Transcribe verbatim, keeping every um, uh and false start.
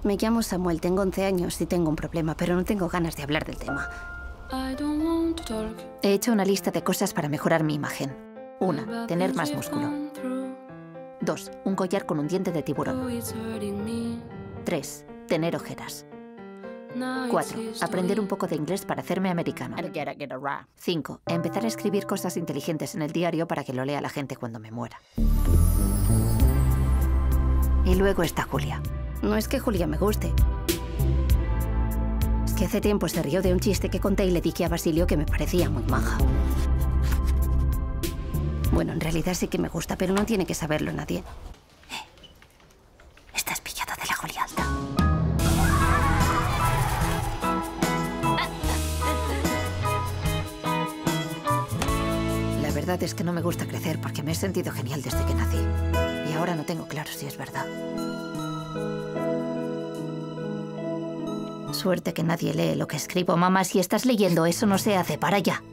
Me llamo Samuel, tengo once años y tengo un problema, pero no tengo ganas de hablar del tema. He hecho una lista de cosas para mejorar mi imagen. Una, tener más músculo. Dos, un collar con un diente de tiburón. Tres, tener ojeras. Cuatro, aprender un poco de inglés para hacerme americano. Cinco, empezar a escribir cosas inteligentes en el diario para que lo lea la gente cuando me muera. Y luego está Julia. No es que Julia me guste. Es que hace tiempo se rió de un chiste que conté y le dije a Basilio que me parecía muy maja. Bueno, en realidad sí que me gusta, pero no tiene que saberlo nadie. Eh, estás pillado de la Julia alta. La verdad es que no me gusta crecer porque me he sentido genial desde que nací. Y ahora no tengo claro si es verdad. Suerte que nadie lee lo que escribo. Mamá, si estás leyendo eso, no se hace. Para ya.